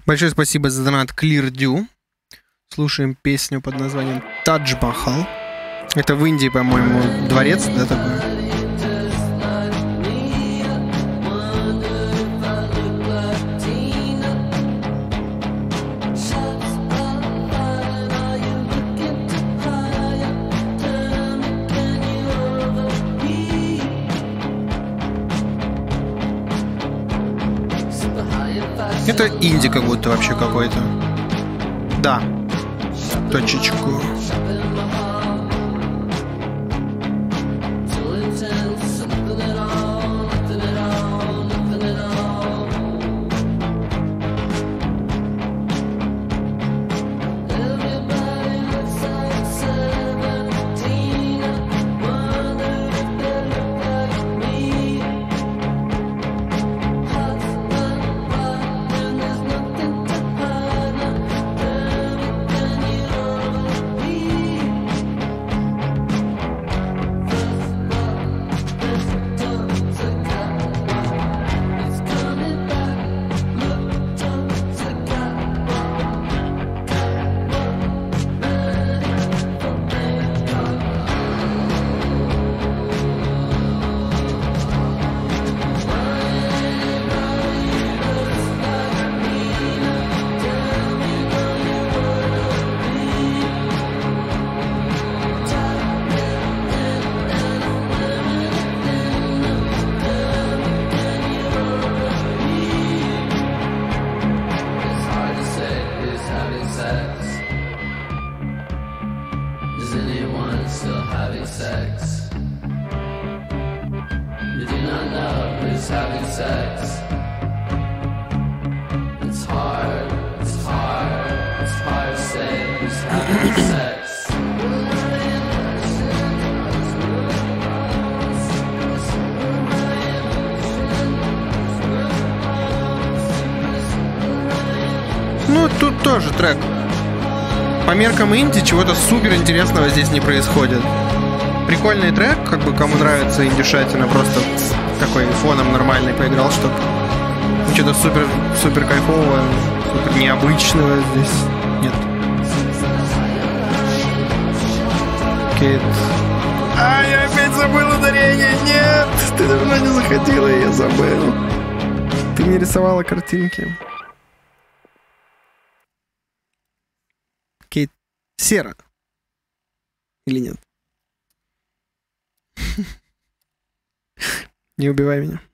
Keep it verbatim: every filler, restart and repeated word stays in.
Большое спасибо за донат Clear Dew. Слушаем песню под названием Тадж Махал. Это в Индии, по-моему, дворец, да, такой? Это инди как будто вообще какой-то. Да. Точечку. Ну, тут тоже трек. По меркам инди чего-то супер интересного здесь не происходит. Прикольный трек, как бы кому нравится индюшатина, просто такой фоном нормальный поиграл, чтобы что-то супер, супер кайфового, супер необычного здесь нет. Кейт. А, я опять забыл ударение! Нет! Ты давно не заходила, и я забыл. Ты не рисовала картинки. Кейт Сера. Или нет? Не убивай меня.